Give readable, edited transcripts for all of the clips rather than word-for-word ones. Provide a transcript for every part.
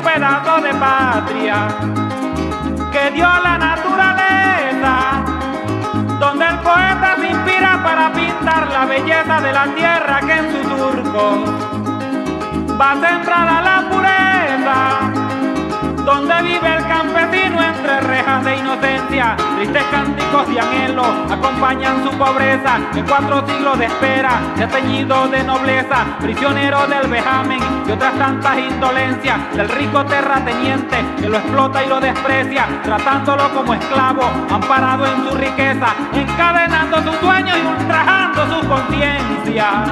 pedazo de patria que dio la naturaleza, donde el poeta se inspira para pintar la belleza de la tierra que en su surco va sembrada la pureza, donde vive el campesino entre rejas de inocencia. Tristes cánticos de anhelo acompañan su pobreza, que 4 siglos de espera se ha teñido de nobleza, prisionero del vejamen y otras tantas indolencias del rico terrateniente que lo explota y lo desprecia, tratándolo como esclavo, amparado en su riqueza, encadenando sus sueños y ultrajando su conciencia.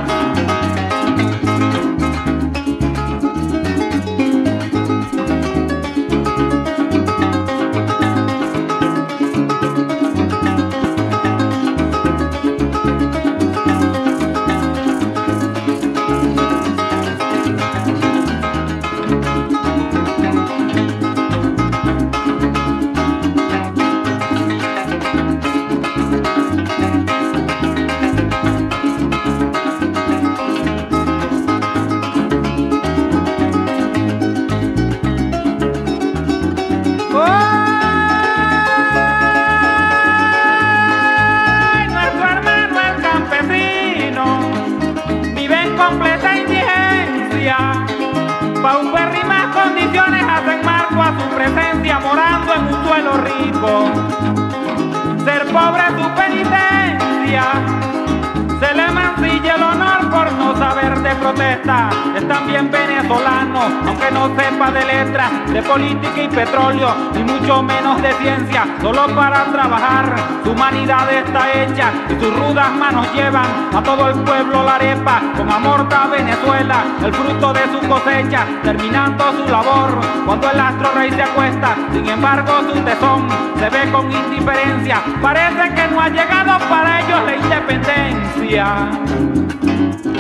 Completa indigencia, paupérrimas condiciones hacen marco a su presencia, morando en un suelo rico. Ser pobre es su penitencia, se le mancilla el honor por no saber de protesta. Es también venezolano, aunque no sepa de letras, de política y petróleo, ni mucho menos de ciencia. Solo para trabajar, su humanidad está hecha y sus rudas manos llevan a todo el pueblo la arepa. Con amor da Venezuela el fruto de su cosecha, terminando su labor cuando el astro rey se acuesta. Sin embargo su tesón se ve con indiferencia, parece que no ha llegado para ellos la independencia.